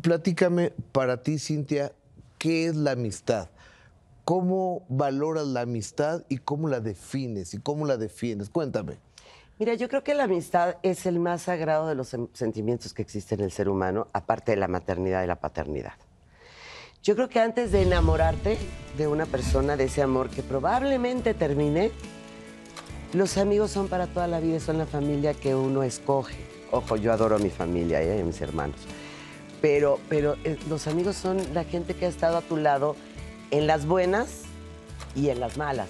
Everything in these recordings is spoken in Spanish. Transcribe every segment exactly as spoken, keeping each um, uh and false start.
Platícame, para ti, Cintia, ¿qué es la amistad? ¿Cómo valoras la amistad y cómo la defines y cómo la defiendes? Cuéntame. Mira, yo creo que la amistad es el más sagrado de los sentimientos que existen en el ser humano, aparte de la maternidad y la paternidad. Yo creo que antes de enamorarte de una persona, de ese amor que probablemente termine, los amigos son para toda la vida, son la familia que uno escoge. Ojo, yo adoro a mi familia ¿eh? y a mis hermanos. Pero, pero eh, los amigos son la gente que ha estado a tu lado en las buenas y en las malas.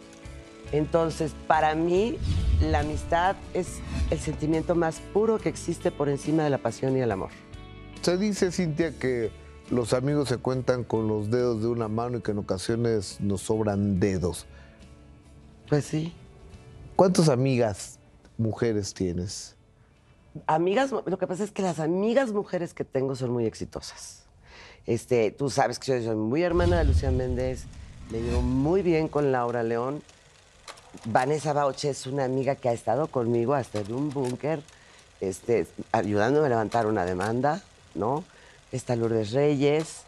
Entonces, para mí, la amistad es el sentimiento más puro que existe por encima de la pasión y el amor. Se dice, Cintia, que los amigos se cuentan con los dedos de una mano y que en ocasiones nos sobran dedos. Pues sí. ¿Cuántas amigas mujeres tienes? Amigas, lo que pasa es que las amigas mujeres que tengo son muy exitosas. Este, tú sabes que yo soy muy hermana de Lucía Méndez, me llevo muy bien con Laura León. Vanessa Bauche es una amiga que ha estado conmigo hasta en un búnker, este, ayudándome a levantar una demanda, ¿no? Está Lourdes Reyes,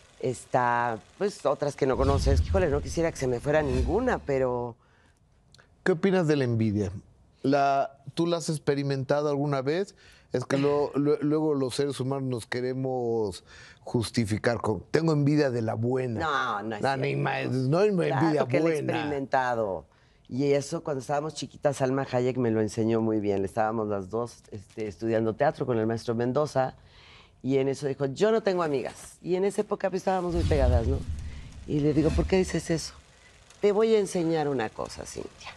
está, pues, otras que no conoces. Híjole, no quisiera que se me fuera ninguna, pero... ¿Qué opinas de la envidia? La, ¿Tú la has experimentado alguna vez? Es que lo, lo, luego los seres humanos nos queremos justificar con tengo envidia de la buena. No, no es no, cierto. Más, no es envidia claro que buena. lo he experimentado. Y eso, cuando estábamos chiquitas, Salma Hayek me lo enseñó muy bien. Estábamos las dos este, estudiando teatro con el maestro Mendoza. Y en eso dijo, yo no tengo amigas. Y en esa época pues, estábamos muy pegadas, ¿no? Y le digo, ¿por qué dices eso? Te voy a enseñar una cosa, Cintia.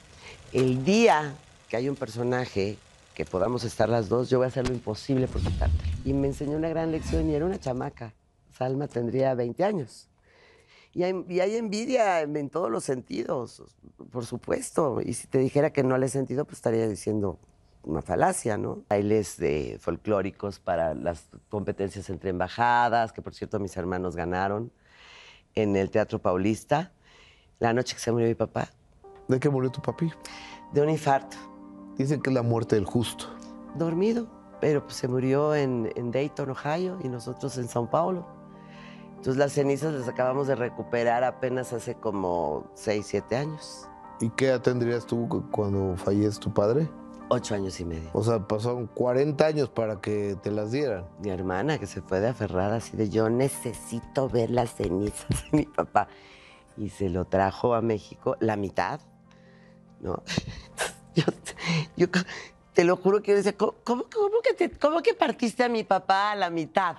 El día que hay un personaje que podamos estar las dos, yo voy a hacer lo imposible por quitártelo. Y me enseñó una gran lección y era una chamaca. Salma tendría veinte años. Y hay, y hay envidia en todos los sentidos, por supuesto. Y si te dijera que no le he sentido, pues estaría diciendo una falacia, ¿no? Bailes de folclóricos para las competencias entre embajadas, que por cierto mis hermanos ganaron, en el Teatro Paulista, la noche que se murió mi papá. ¿De qué murió tu papi? De un infarto. Dicen que es la muerte del justo. Dormido, pero pues, se murió en, en Dayton, Ohio, y nosotros en São Paulo. Entonces las cenizas las acabamos de recuperar apenas hace como seis, siete años. ¿Y qué edad tendrías tú cuando fallece tu padre? Ocho años y medio. O sea, pasaron cuarenta años para que te las dieran. Mi hermana, que se fue de aferrada así de yo necesito ver las cenizas de mi papá. Y se lo trajo a México, la mitad, ¿no? Yo, yo te lo juro que yo decía, ¿cómo, cómo, cómo que te, ¿cómo que partiste a mi papá a la mitad?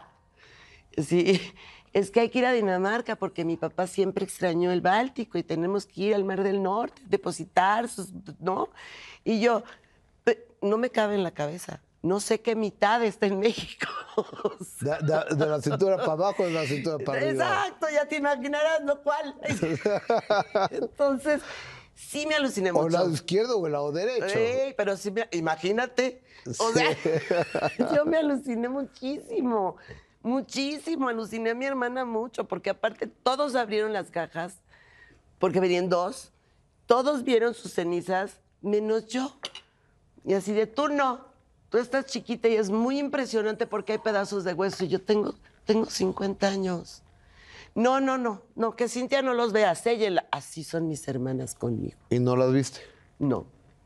Sí, es que hay que ir a Dinamarca porque mi papá siempre extrañó el Báltico y tenemos que ir al Mar del Norte, depositar sus, ¿no? Y yo, no me cabe en la cabeza. No sé qué mitad está en México. De, de, de la cintura para abajo, de la cintura para arriba. Exacto, ya te imaginarás lo cual. Entonces, sí me aluciné mucho. O el lado izquierdo o el lado derecho. Sí, pero sí, me, imagínate. O sea, sí. Yo me aluciné muchísimo, muchísimo. Aluciné a mi hermana mucho, porque aparte todos abrieron las cajas, porque venían dos. Todos vieron sus cenizas, menos yo. Y así de, tú no, tú estás chiquita y es muy impresionante porque hay pedazos de hueso. Y yo tengo, tengo cincuenta años. No, no, no, no, que Cintia no los vea, séllela. Así son mis hermanas conmigo. ¿Y no las viste? No.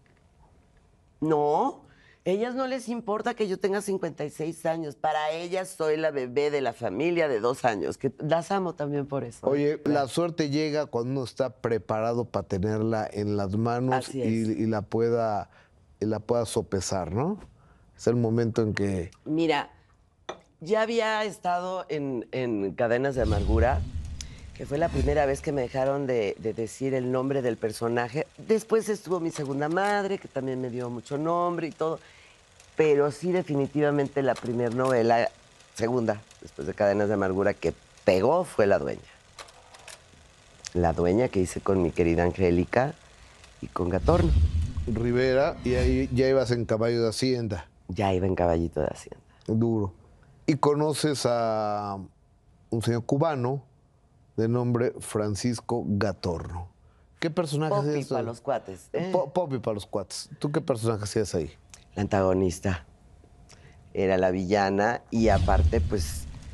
No, ellas no les importa que yo tenga cincuenta y seis años. Para ellas soy la bebé de la familia de dos años, que las amo también por eso. Oye, ¿eh? La suerte llega cuando uno está preparado para tenerla en las manos y, y la pueda... y la pueda sopesar, ¿no? Es el momento en que... Mira, ya había estado en, en Cadenas de Amargura, que fue la primera vez que me dejaron de, de decir el nombre del personaje. Después estuvo Mi Segunda Madre, que también me dio mucho nombre y todo. Pero sí, definitivamente la primera novela, segunda, después de Cadenas de Amargura, que pegó fue La Dueña. La Dueña que hice con mi querida Angélica y con Gatorno. Rivera, y ahí ya ibas en caballo de Hacienda. Ya iba en caballito de Hacienda. Duro. Y conoces a un señor cubano de nombre Francisco Gatorno. ¿Qué personaje Poppy hacías? para los cuates. ¿eh? Poppy para los cuates. ¿Tú qué personaje hacías ahí? La antagonista. Era la villana y aparte, pues,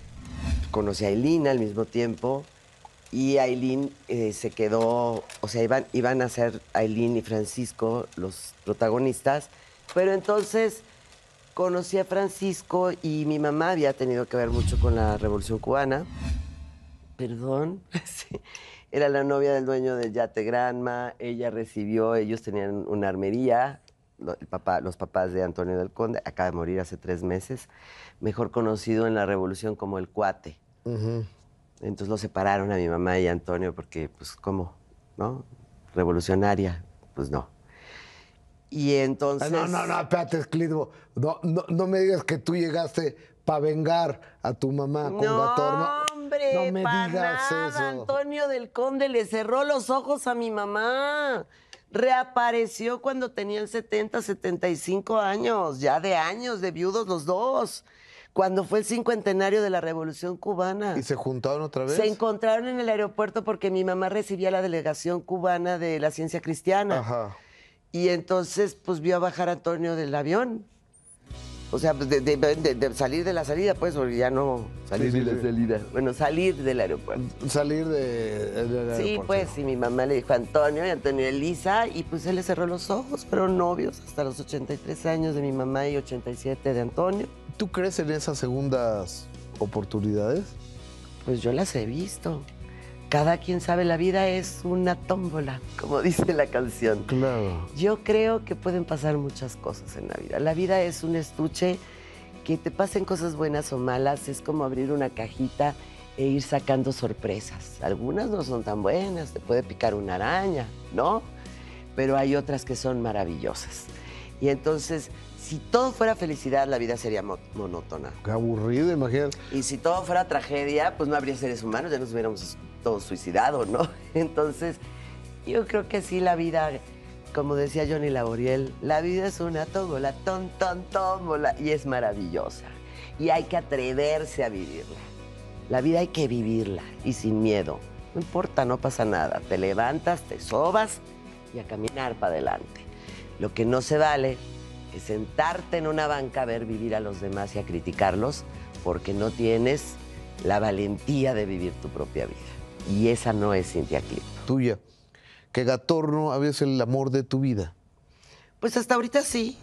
conocí a Ailín al mismo tiempo y Ailín eh, se quedó, o sea, iban, iban a ser Ailín y Francisco los protagonistas, pero entonces conocí a Francisco y mi mamá había tenido que ver mucho con la Revolución Cubana. Perdón, sí. Era la novia del dueño del Yate Granma, ella recibió, ellos tenían una armería, lo- el papá, los papás de Antonio del Conde, acaba de morir hace tres meses, mejor conocido en la Revolución como el Cuate. Ujú. Entonces lo separaron a mi mamá y a Antonio porque, pues, ¿cómo? ¿No? Revolucionaria, pues no. Y entonces... Ah, no, no, no, espérate, Clitbo. No, no, no me digas que tú llegaste para vengar a tu mamá con No, Gatorno. hombre, No me pa' digas nada. eso. Antonio del Conde le cerró los ojos a mi mamá. Reapareció cuando tenían setenta, setenta y cinco años, ya de años, de viudos los dos, cuando fue el cincuentenario de la Revolución Cubana. ¿Y se juntaron otra vez? Se encontraron en el aeropuerto porque mi mamá recibía la delegación cubana de la ciencia cristiana. Ajá. Y entonces, pues, vio a bajar a Antonio del avión. O sea, de, de- de- de salir de la salida, pues, porque ya no salir Sí, sí, de la sí. salida. Bueno, salir del aeropuerto. Salir de, del Sí, aeropuerto. pues, y mi mamá le dijo a Antonio y Antonio a Elisa, y pues él le cerró los ojos, fueron novios hasta los ochenta y tres años de mi mamá y ochenta y siete de Antonio. ¿Tú crees en esas segundas oportunidades? Pues yo las he visto. Cada quien sabe, la vida es una tómbola, como dice la canción. Claro. Yo creo que pueden pasar muchas cosas en la vida. La vida es un estuche, que te pasen cosas buenas o malas, es como abrir una cajita e ir sacando sorpresas. Algunas no son tan buenas, te puede picar una araña, ¿no? Pero hay otras que son maravillosas. Y entonces, si todo fuera felicidad, la vida sería mo- monótona. Qué aburrido, imagínate. Y si todo fuera tragedia, pues no habría seres humanos, ya nos hubiéramos todos suicidado, ¿no? Entonces, yo creo que sí, la vida, como decía Johnny Laboriel, la vida es una tómbola, ton, ton, tómbola, y es maravillosa. Y hay que atreverse a vivirla. La vida hay que vivirla, y sin miedo. No importa, no pasa nada. Te levantas, te sobas y a caminar para adelante. Lo que no se vale es sentarte en una banca a ver vivir a los demás y a criticarlos porque no tienes la valentía de vivir tu propia vida. Y esa no es Cintia Clitbo. Tuya. Que Gatorno había sido el amor de tu vida. Pues hasta ahorita sí.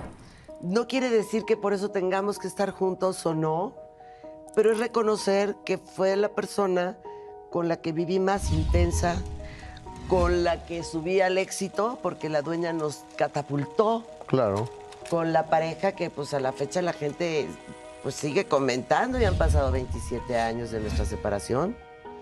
No quiere decir que por eso tengamos que estar juntos o no, pero es reconocer que fue la persona con la que viví más intensa, con la que subí al éxito, porque la dueña nos catapultó, Claro. con la pareja que pues a la fecha la gente pues sigue comentando, y han pasado veintisiete años de nuestra separación.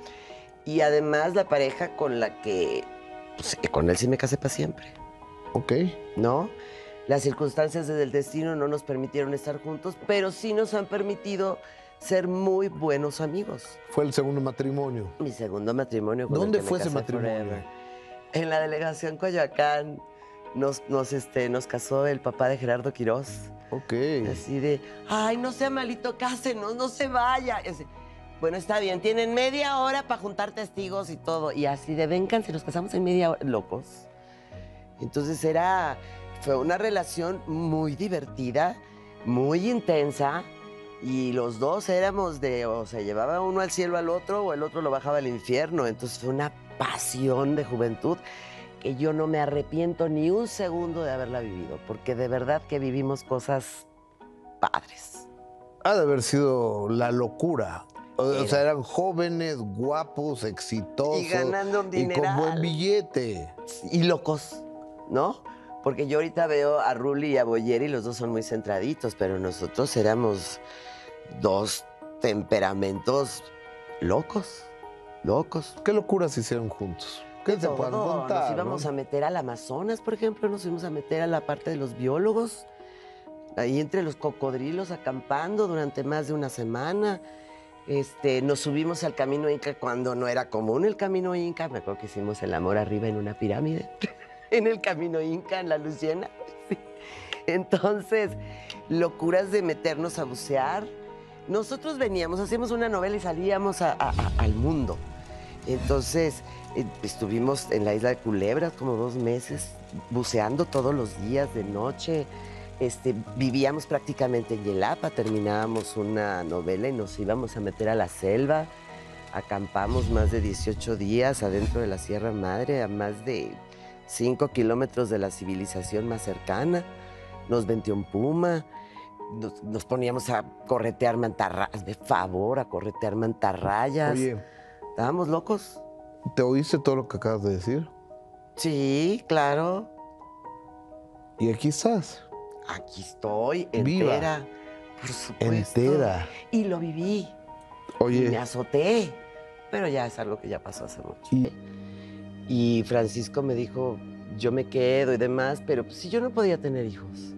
Y además la pareja con la que, pues, con él sí me casé para siempre, Ok. ¿no? Las circunstancias del destino no nos permitieron estar juntos, pero sí nos han permitido ser muy buenos amigos. Fue el segundo matrimonio. Mi segundo matrimonio. con el ¿Dónde que me fue ese casé matrimonio? forever. En la delegación Coyoacán nos, nos, este, nos casó el papá de Gerardo Quirós. Ok. Así de, ay, no sea malito, cásenos, no se vaya. Así, bueno, está bien, tienen media hora para juntar testigos y todo. Y así de, vengan, si nos casamos en media hora, locos. Entonces era, fue una relación muy divertida, muy intensa. Y los dos éramos de, o sea, llevaba uno al cielo al otro o el otro lo bajaba al infierno. Entonces fue una pasión de juventud que yo no me arrepiento ni un segundo de haberla vivido, porque de verdad que vivimos cosas padres. Ha de haber sido la locura. O, o Era. sea, eran jóvenes, guapos, exitosos. Y ganando un Y con dineral. buen billete. Y locos, ¿no? Porque yo ahorita veo a Rulli y a Boyeri, los dos son muy centraditos, pero nosotros éramos dos temperamentos locos, locos. ¿Qué locuras hicieron juntos? ¿Qué se pueden Todo. contar? Nos íbamos ¿no? a meter al Amazonas, por ejemplo, nos fuimos a meter a la parte de los biólogos, ahí entre los cocodrilos acampando durante más de una semana. Este, nos subimos al Camino Inca cuando no era común el Camino Inca. Me acuerdo que hicimos el amor arriba en una pirámide, en el Camino Inca, en la luz llena. Sí. Entonces, locuras de meternos a bucear. Nosotros veníamos, hacíamos una novela y salíamos a- a- a- al mundo. Entonces, eh, estuvimos en la isla de Culebras como dos meses, buceando todos los días de noche. este, vivíamos prácticamente en Yelapa, terminábamos una novela y nos íbamos a meter a la selva. Acampamos más de dieciocho días adentro de la Sierra Madre, a más de cinco kilómetros de la civilización más cercana. Nos venteó un puma, nos, nos poníamos a corretear mantarrayas, de favor, a corretear mantarrayas. Oye, Estábamos locos. ¿te oíste todo lo que acabas de decir? Sí, claro. Y aquí estás. Aquí estoy, Viva. entera. Por supuesto. Entera. Y lo viví. Oye. Y me azoté. Pero ya es algo que ya pasó hace mucho. Y- Y Francisco me dijo, yo me quedo y demás, pero pues, si yo no podía tener hijos.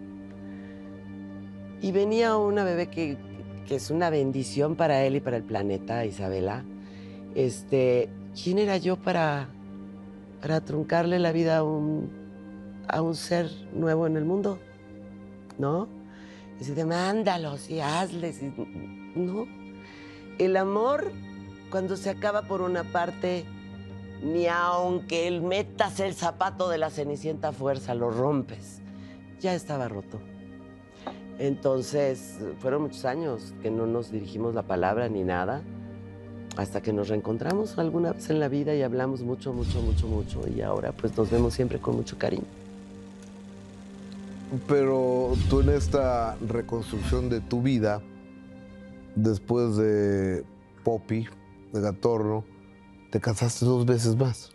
Y venía una bebé que, que es una bendición para él y para el planeta, Isabela. Este, ¿quién era yo para, para truncarle la vida a un, a un ser nuevo en el mundo? ¿No? Y así de, mándalos y hazles. Y, no. El amor, cuando se acaba por una parte, ni aunque él metas el zapato de la Cenicienta a fuerza, lo rompes. Ya estaba roto. Entonces, fueron muchos años que no nos dirigimos la palabra ni nada, hasta que nos reencontramos alguna vez en la vida y hablamos mucho, mucho, mucho, mucho. Y ahora, pues, nos vemos siempre con mucho cariño. Pero tú en esta reconstrucción de tu vida, después de Poppy, de Gatorno, te casaste dos veces más.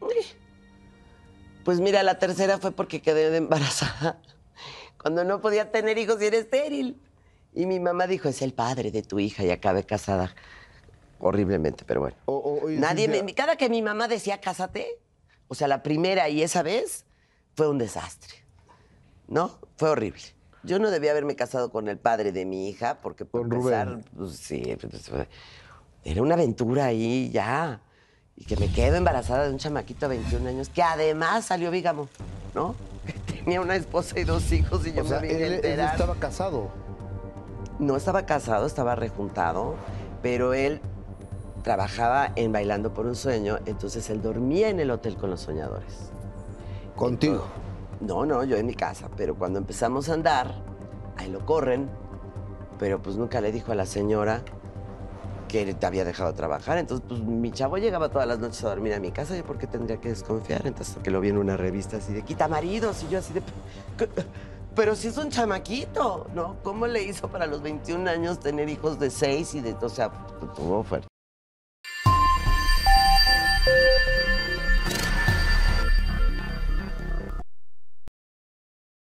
Pues mira, la tercera fue porque quedé embarazada cuando no podía tener hijos y era estéril. Y mi mamá dijo, es el padre de tu hija y acabé casada horriblemente, pero bueno. O- o- oye, Nadie Cintia, me, cada que mi mamá decía, cásate, o sea, la primera y esa vez, fue un desastre. ¿No? Fue horrible. Yo no debía haberme casado con el padre de mi hija, porque por Con empezar, Rubén. pues, sí, pues, era una aventura ahí ya. Y que me quedo embarazada de un chamaquito de veintiún años, que además salió bígamo, ¿no? Que tenía una esposa y dos hijos y yo O sea, me vine él, a él enterar. estaba casado. No estaba casado, estaba rejuntado, pero él trabajaba en Bailando por un Sueño, entonces él dormía en el hotel con los soñadores. Contigo. No, no, yo en mi casa, pero cuando empezamos a andar, ahí lo corren, pero pues nunca le dijo a la señora que te había dejado de trabajar. Entonces, pues mi chavo llegaba todas las noches a dormir a mi casa, ¿yo por qué tendría que desconfiar? Entonces, hasta que lo vi en una revista así de quita maridos, y yo así de... Pero si es un chamaquito, ¿no? ¿Cómo le hizo para los veintiún años tener hijos de seis y de... O sea, tuvo fuerte.